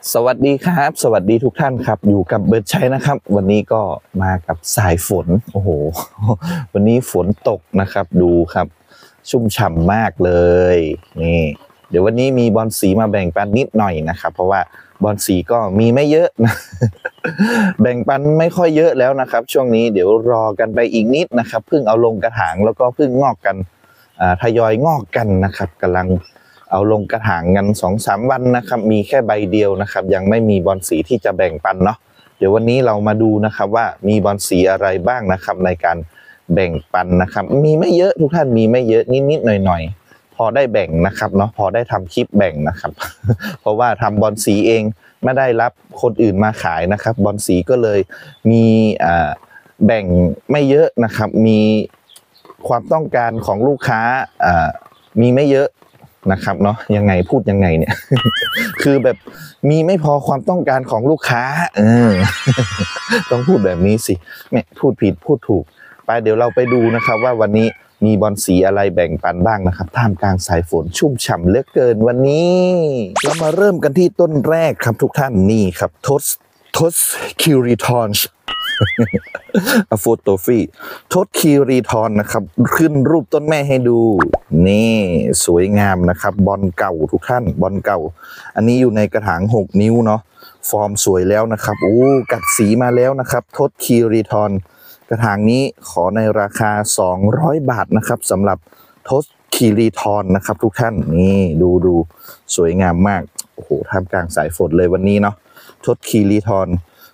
สวัสดีครับสวัสดีทุกท่านครับอยู่กับเบิร์ดชัยนะครับวันนี้ก็มากับสายฝนโอ้โหวันนี้ฝนตกนะครับดูครับชุ่มฉ่ำมากเลยนี่เดี๋ยววันนี้มีบอลสีมาแบ่งปันนิดหน่อยนะครับเพราะว่าบอลสีก็มีไม่เยอะนะแบ่งปันไม่ค่อยเยอะแล้วนะครับช่วงนี้เดี๋ยวรอกันไปอีกนิดนะครับเพิ่งเอาลงกระถางแล้วก็เพิ่งงอกกันทยอยงอกกันนะครับกำลังเอาลงกระถางกัน 2-3 วันนะครับมีแค่ใบเดียวนะครับยังไม่มีบอลสีที่จะแบ่งปันเนาะเดี๋ยววันนี้เรามาดูนะครับว่ามีบอลสีอะไรบ้างนะครับในการแบ่งปันนะครับมีไม่เยอะทุกท่านมีไม่เยอะนิดๆหน่อยๆพอได้แบ่งนะครับเนาะพอได้ทำคลิปแบ่งนะครับ เพราะว่าทำบอลสีเองไม่ได้รับคนอื่นมาขายนะครับบอลสีก็เลยมีแบ่งไม่เยอะนะครับมีความต้องการของลูกค้ามีไม่เยอะนะครับเนาะยังไงพูดยังไงเนี่ย คือแบบมีไม่พอความต้องการของลูกค้าต้องพูดแบบนี้สิแม่พูดผิดพูดถูกไปเดี๋ยวเราไปดูนะครับว่าวันนี้มีบอลสีอะไรแบ่งปันบ้างนะครับท่ามกลางสายฝนชุ่มฉ่ำเหลือเกินวันนี้เรามาเริ่มกันที่ต้นแรกครับทุกท่านนี่ครับทศคิริทอนอะโฟโตฟีทศคีรีทอนนะครับขึ้นรูปต้นแม่ให้ดูนี่สวยงามนะครับบอลเก่าทุกท่านบอลเก่าอันนี้อยู่ในกระถาง6 นิ้วเนาะฟอร์มสวยแล้วนะครับโอ้กัดสีมาแล้วนะครับทศคีรีทอนกระถางนี้ขอในราคา200 บาทนะครับสำหรับทศคีรีทอนนะครับทุกท่านนี่ดูสวยงามมากโอ้โหท่ามกลางสายฝนเลยวันนี้เนาะทศคีรีทอน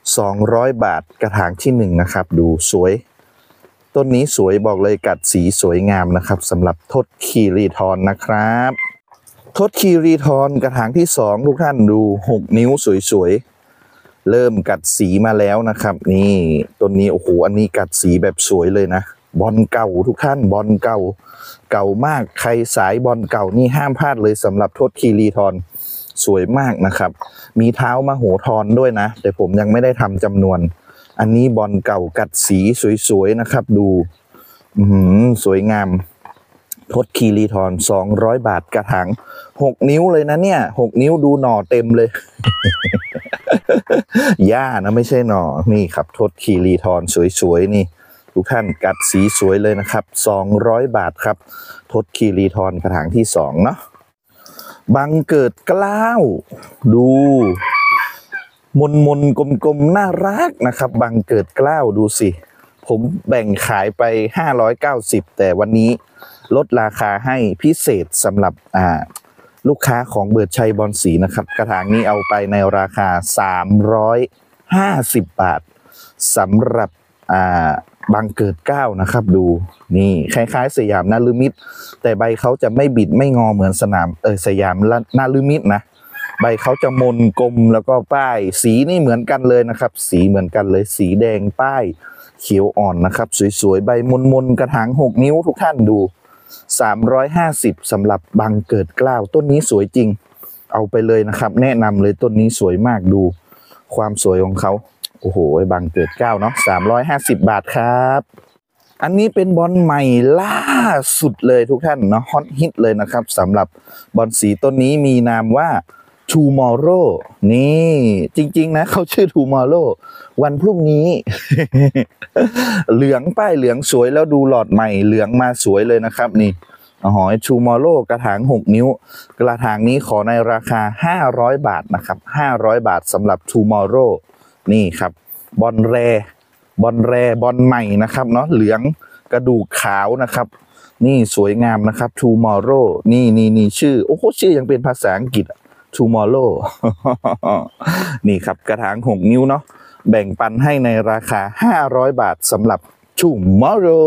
200 บาทกระถางที่1นะครับดูสวยต้นนี้สวยบอกเลยกัดสีสวยงามนะครับสำหรับทศคีรีทอนนะครับทศคีรีทอนกระถางที่2ทุกท่านดู6 นิ้วสวยๆเริ่มกัดสีมาแล้วนะครับนี่ต้นนี้โอ้โหอันนี้กัดสีแบบสวยเลยนะบอลเก่าทุกท่านบอลเก่ามากใครสายบอลเก่านี่ห้ามพลาดเลยสำหรับทศคีรีทอนสวยมากนะครับมีเท้ามโหธรด้วยนะแต่ผมยังไม่ได้ทำจำนวนอันนี้บอลเก่ากัดสีสวยๆนะครับดูสวยงามทศคีรีทอน200 บาทกระถาง6 นิ้วเลยนะเนี่ย6 นิ้วดูหน่อเต็มเลย หญ้านะไม่ใช่หน่อนี่ครับทศคีรีทอนสวยๆนี่ทุกท่านกัดสีสวยเลยนะครับ200 บาทครับทศคีรีทอนกระถางที่2เนาะบังเกิดเกล้าดูมนกลมๆน่ารักนะครับบังเกิดเกล้าดูสิผมแบ่งขายไป590แต่วันนี้ลดราคาให้พิเศษสำหรับลูกค้าของเบิร์ดชัยบอลสีนะครับกระถางนี้เอาไปในราคา350 บาทสำหรับบังเกิดเกล้านะครับดูนี่คล้ายๆสยามนาฤมิตแต่ใบเขาจะไม่บิดไม่งอเหมือนสยามนาฤมิตนะใบเขาจะมนกลมแล้วก็ป้ายสีนี่เหมือนกันเลยนะครับสีเหมือนกันเลยสีแดงป้ายเขียวอ่อนนะครับสวยๆใบมนกระถาง6 นิ้วทุกท่านดู350สำหรับบังเกิดเกล้าต้นนี้สวยจริงเอาไปเลยนะครับแนะนำเลยต้นนี้สวยมากดูความสวยของเขาโอ้โหบังเกิดเกล้าเนาะ350 บาทครับอันนี้เป็นบอลใหม่ล่าสุดเลยทุกท่านเนาะฮอตฮิตเลยนะครับสำหรับบอลสีต้นนี้มีนามว่า Tomorrow นี่จริงๆนะเขาชื่อ Tomorrow วันพรุ่งนี้ เหลืองป้ายเหลืองสวยแล้วดูหลอดใหม่เหลืองมาสวยเลยนะครับนี่Tomorrow กระถาง6 นิ้วกระถางนี้ขอในราคา500 บาทนะครับ500 บาทสำหรับ Tomorrowนี่ครับบอลแรบอลใหม่นะครับเนาะเหลืองกระดูกขาวนะครับนี่สวยงามนะครับ Tomorrow นี่ชื่อโอ้โหชื่อยังเป็นภาษาอังกฤษ Tomorrow นี่ครับกระถาง6 นิ้วเนาะแบ่งปันให้ในราคา500 บาทสำหรับ Tomorrow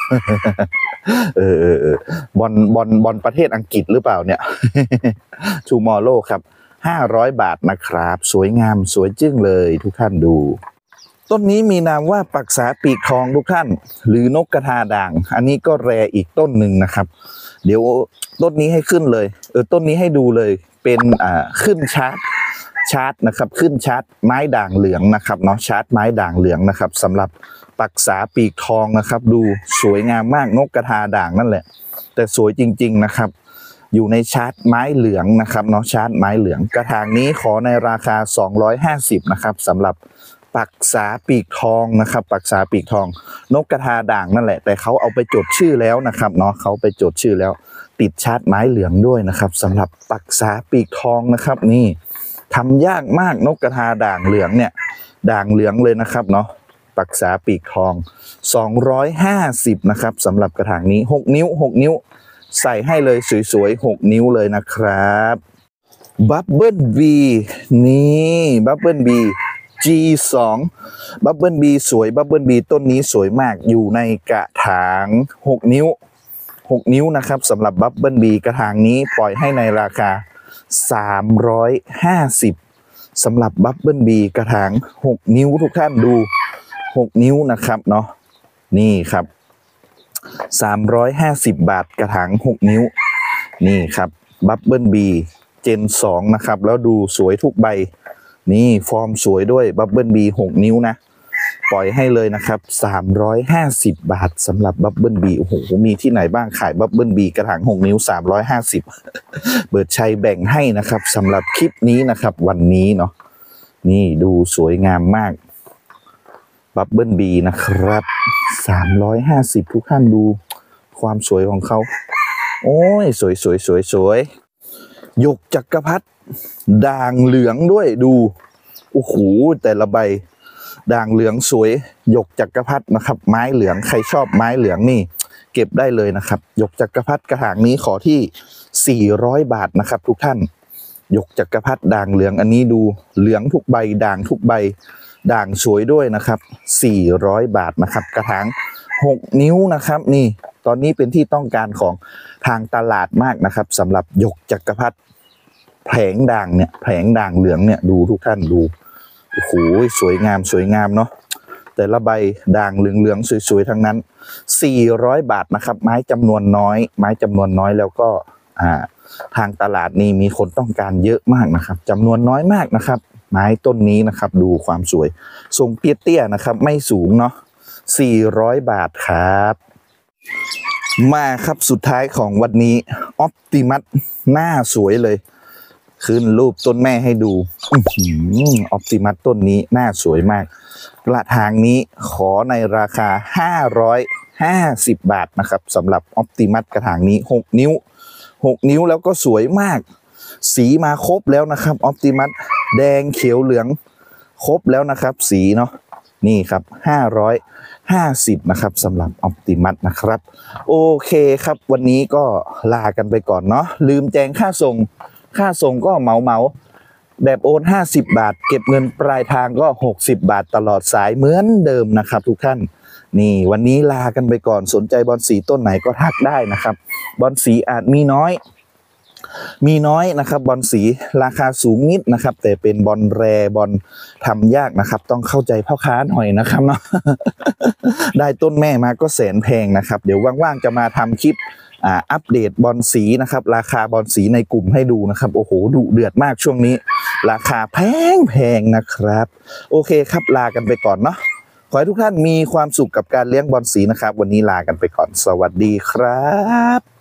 บอลประเทศอังกฤษหรือเปล่าเนี่ย Tomorrow ครับ500 บาทนะครับสวยงามสวยจึ้งเลยทุกท่านดูต้นนี้มีนามว่าปักษาปีกทองทุกท่านหรือนกกระทาด่างอันนี้ก็แรอีกต้นหนึ่งนะครับเดี๋ยวต้นนี้ให้ขึ้นเลยต้นนี้ให้ดูเลยเป็นขึ้นชาร์ตนะครับขึ้นชาร์ตไม้ด่างเหลืองนะครับเนาะชาร์ตไม้ด่างเหลืองนะครับสำหรับปักษาปีกทองนะครับดูสวยงามมากนกกระทาด่างนั่นแหละแต่สวยจริงๆนะครับอยู่ในชาร์ตไม้เหลืองนะครับเนาะชาร์ตไม้เหลืองกระถางนี้ขอในราคา250นะครับสำหรับปักษาปีกทองนะครับปักษาปีกทองนกกระทาด่างนั่นแหละแต่เขาเอาไปจดชื่อแล้วนะครับเนาะเขาไปจดชื่อแล้วติดชาร์ตไม้เหลืองด้วยนะครับสำหรับปักษาปีกทองนะครับนี่ทำยากมากนกกระทาด่างเหลืองเนี่ยด่างเหลืองเลยนะครับเนาะปักษาปีกทอง250นะครับสำหรับกระถางนี้6นิ้ว6นิ้วใส่ให้เลยสวยๆ6นิ้วเลยนะครับบับเบิ้ลบีนี่บับเบิ้ลบี G2 บับเบิ้ลบีสวยบับเบิ้ลบีต้นนี้สวยมากอยู่ในกระถาง6นิ้ว6นิ้วนะครับสำหรับบับเบิ้ลบีกระถางนี้ปล่อยให้ในราคา350สำหรับบับเบิ้ลบีกระถาง6นิ้วทุกท่านดู6นิ้วนะครับเนาะนี่ครับ350บาทกระถาง6นิ้วนี่ครับบับเบิ้ลบีเจน2นะครับแล้วดูสวยทุกใบนี่ฟอร์มสวยด้วยบับเบิ้ลบี6นิ้วนะปล่อยให้เลยนะครับ350บาทสำหรับบับเบิ้ลบีโอ้โหมีที่ไหนบ้างขายบับเบิ้ลบีกระถาง6นิ้ว350เบิร์ดชัยแบ่งให้นะครับสำหรับคลิปนี้นะครับวันนี้เนาะนี่ดูสวยงามมากบับเบิ้ลบีนะครับ350ทุกท่านดูความสวยของเขาโอ้ยสวยสวยสวยสวยหยกจักรพรรดิด่างเหลืองด้วยดูโอ้โหแต่ละใบด่างเหลืองสวยหยกจักรพรรดินะครับไม้เหลืองใครชอบไม้เหลืองนี่เก็บได้เลยนะครับหยกจักรพรรดิกระถางนี้ขอที่400บาทนะครับทุกท่านหยกจักรพรรดิด่างเหลืองอันนี้ดูเหลืองทุกใบด่างทุกใบด่างสวยด้วยนะครับ400บาทนะครับกระถาง6นิ้วนะครับนี่ตอนนี้เป็นที่ต้องการของทางตลาดมากนะครับสำหรับหยกจักรพรรดิแผงด่างเนี่ยแผงด่างเหลืองเนี่ยดูทุกท่านดูโอ้โหสวยงามสวยงามเนาะแต่ละใบด่างเหลืองๆสวยๆทั้งนั้น400บาทนะครับไม้จำนวนน้อยไม้จำนวนน้อยแล้วก็ทางตลาดนี่มีคนต้องการเยอะมากนะครับจำนวนน้อยมากนะครับไม้ต้นนี้นะครับดูความสวยทรงเตี้ยๆนะครับไม่สูงเนาะ400บาทครับมาครับสุดท้ายของวันนี้ออปติมัสหน้าสวยเลยขึ้นรูปต้นแม่ให้ดูออปติมัสต้นนี้หน้าสวยมากกระถางนี้ขอในราคา550บาทนะครับสำหรับออปติมัสกระถางนี้6นิ้ว6นิ้วแล้วก็สวยมากสีมาครบแล้วนะครับออปติมัสแดงเขียวเหลืองครบแล้วนะครับสีเนาะนี่ครับ550นะครับสำหรับออปติมัสนะครับโอเคครับวันนี้ก็ลากันไปก่อนเนาะลืมแจ้งค่าส่งก็เหมาแบบโอน50บาทเก็บเงินปลายทางก็60บาทตลอดสายเหมือนเดิมนะครับทุกท่านนี่วันนี้ลากันไปก่อนสนใจบอลสีต้นไหนก็ทักได้นะครับบอลสีอาจมีน้อยนะครับบอลสีราคาสูงนิดนะครับแต่เป็นบอลแรบอลทำยากนะครับต้องเข้าใจพ่อค้าหน่อยนะครับเนาะ ได้ต้นแม่มาก็แสนแพงนะครับเดี๋ยวว่างๆจะมาทำคลิปอัปเดตบอลสีนะครับราคาบอลสีในกลุ่มให้ดูนะครับโอ้โหดุเดือดมากช่วงนี้ราคาแพงนะครับโอเคครับลากันไปก่อนเนาะขอให้ทุกท่านมีความสุขกับการเลี้ยงบอลสีนะครับวันนี้ลากันไปก่อนสวัสดีครับ